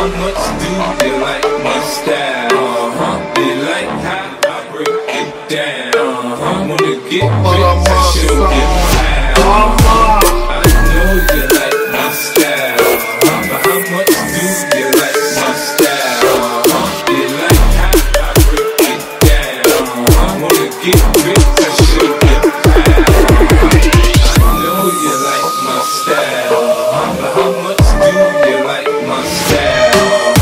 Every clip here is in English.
much do you like my style? Do you like how I break it down? Wanna get rich, I show you how. I know you like my style, but how much do you like my style? Do you like how I break it down? Wanna get rich, I show you how. I know you like my style, but how much do you like my style?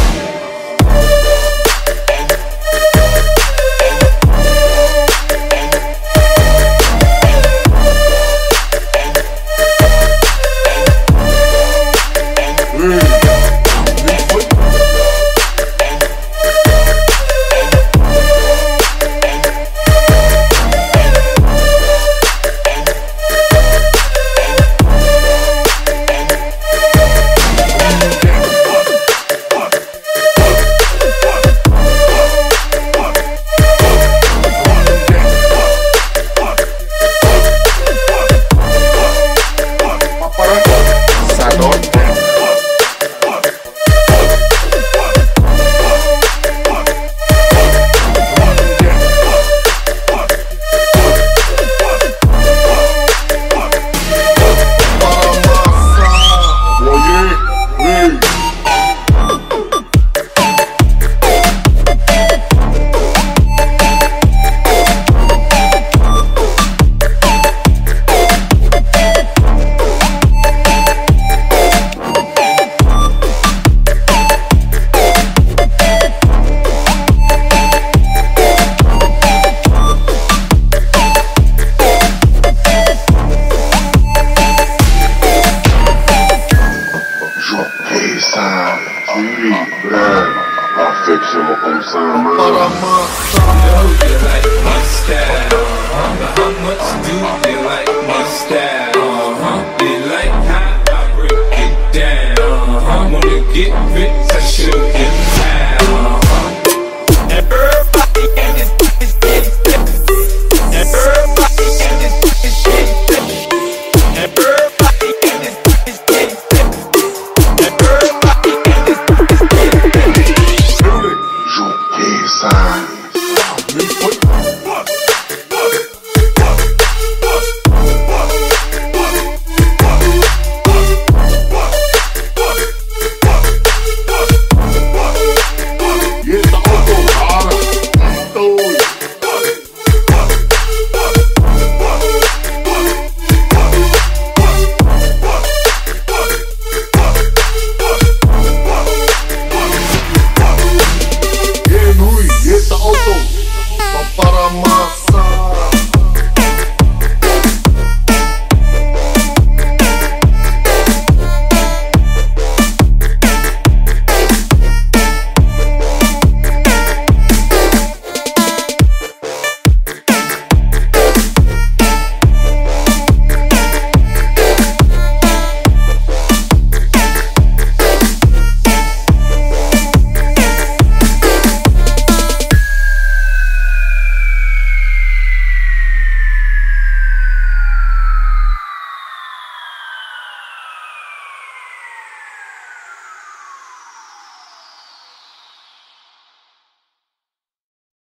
Affectionate comme ça, man. I know you like my style, but how much do you like my style? Do you like how I break it down? Wanna get rich, I show you how. Everybody in this bitch